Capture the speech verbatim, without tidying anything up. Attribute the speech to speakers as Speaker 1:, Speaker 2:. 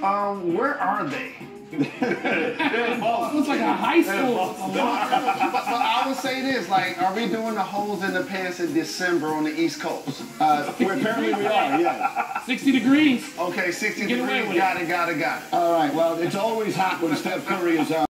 Speaker 1: Um, where are they?
Speaker 2: Looks like a high school.
Speaker 1: but, but I would say this, like, are we doing the holes in the pants in December on the East Coast?
Speaker 3: Uh, well, apparently we are, yeah.
Speaker 2: sixty degrees.
Speaker 1: Okay, sixty
Speaker 2: Get away
Speaker 1: degrees,
Speaker 2: with
Speaker 1: got
Speaker 2: it.
Speaker 1: it, got it, got it.
Speaker 3: All right, well, it's always hot when Steph Curry is on.